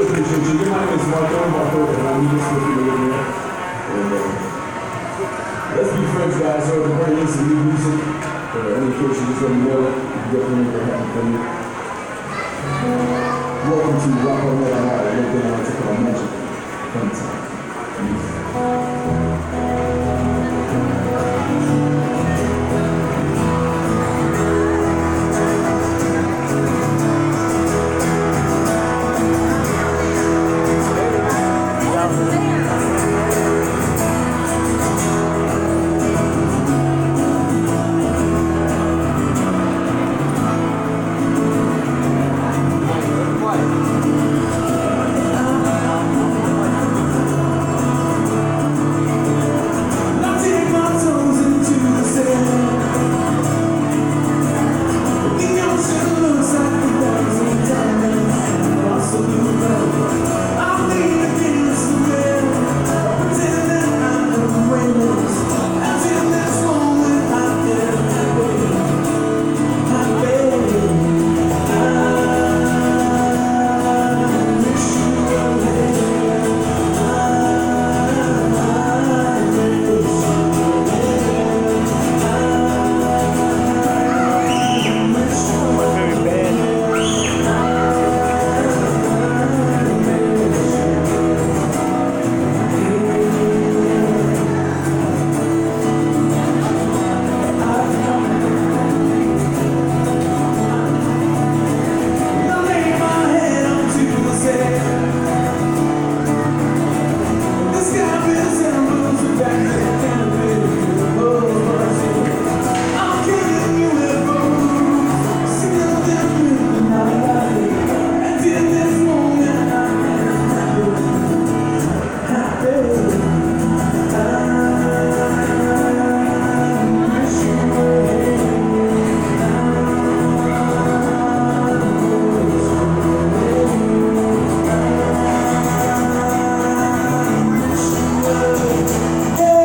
really appreciate you. Your name is Marco, and I'm just looking to live here. And let's be friends, guys. So if you're bringing some new music, or any occasion, just let me know. You can definitely make it happen for me. Welcome to Rock on Metal High. Look at how I took on magic. Fun time. Music.